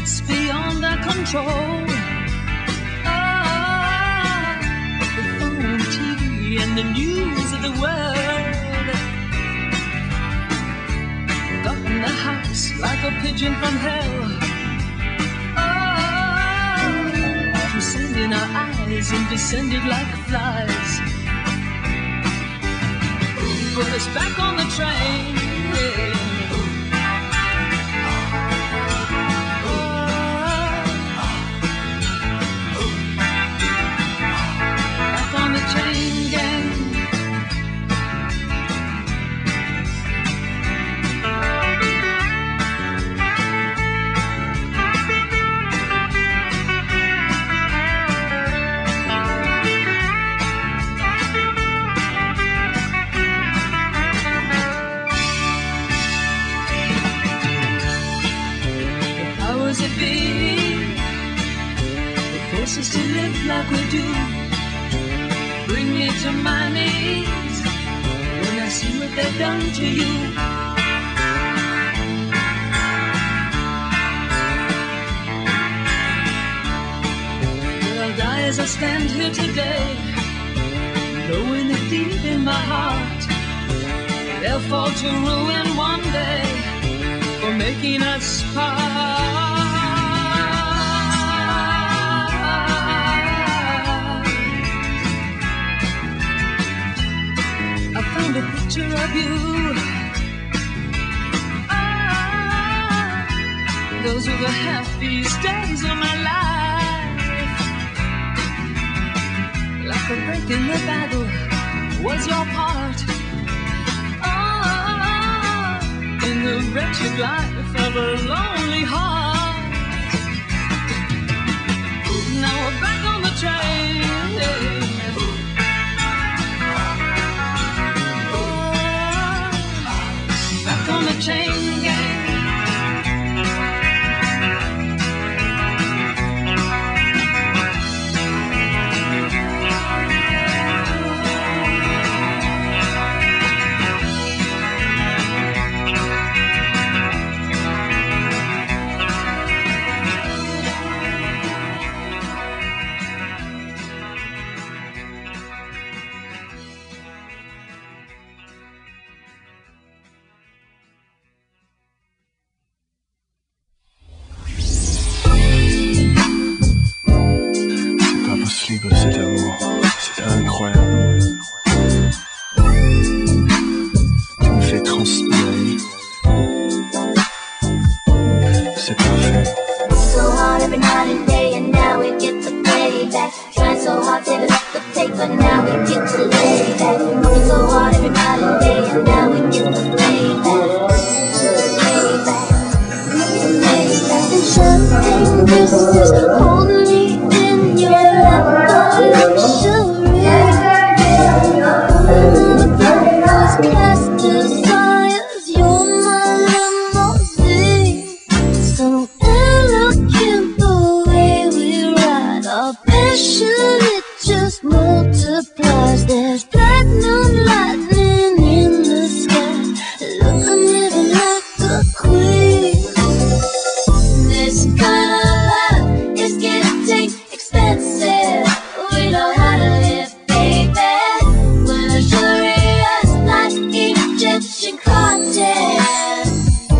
it's beyond our control. Ah, the phone, TV, and the news of the world got in the house like a pigeon from hell. Ah, transcending our eyes and descended like flies. Put us back on the train. Yeah. Chain gang. The powers that be, they force us to live like we do. Bring me to my knees when I see what they've done to you. But I'll die as I stand here today, knowing that deep in my heart they'll fall to ruin one day for making us part. A picture of you. Ah, those were the happiest days of my life. Like a break in the battle was your part. Ah, in the wretched life of a lonely heart. Now we're back on the train. On the chain gang. Cet amour, c'est incroyable. Tu me fais transpirer. C'est parfait. So hard every night and day, and now we get to play back. Trying so hard to lift the tape, but now we get to lay back. Working so hard every night and day, and now we get to play back. Lay back, lay back. And champagne whispers hold me in your lap. Cast desires, you're my limousine. So elegant the way we ride. Our passion, it just multiplies. There's platinum lightning in the sky. Look, I'm living like a queen. This kind of love is getting expensive. We know how to live, baby. We're luxurious like Egyptian cotton.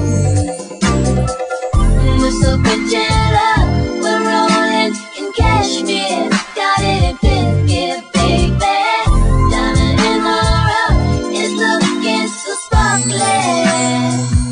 We're so rich in love, we're rolling in cashmere. Got it in biscuit, baby. Diamond in the rough is looking so sparkling.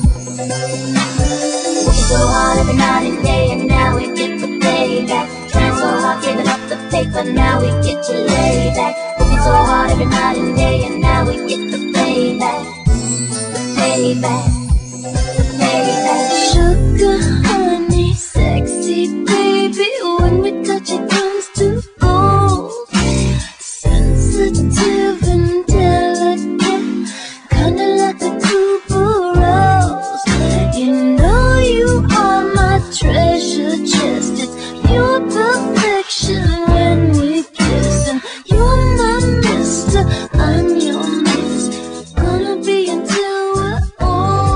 Working so hard every night and day, and now we get to pay back. Trying so hard, giving up the paper, now we get to lay back. Working so hard every night and day, and now we get to pay back. Pay back, pay back. Sugar, honey, sexy baby, when we touch it comes to gold. Sensitive and delicate, kinda like the tuberose. You know you are my treasure chest. It's pure perfection when we kiss, and you're my mister, I'm your miss. Gonna be until we're old.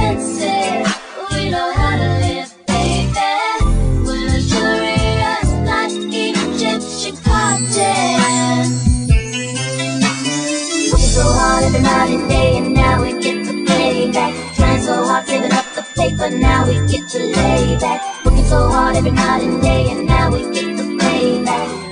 expensive. We know how to live, baby. We're luxurious like Egyptian cotton. Working so hard every night and day, and now we get to pay back. Trying so hard, saving up the paper, now we get to lay back. Working so hard every night and day, and now we get to pay back.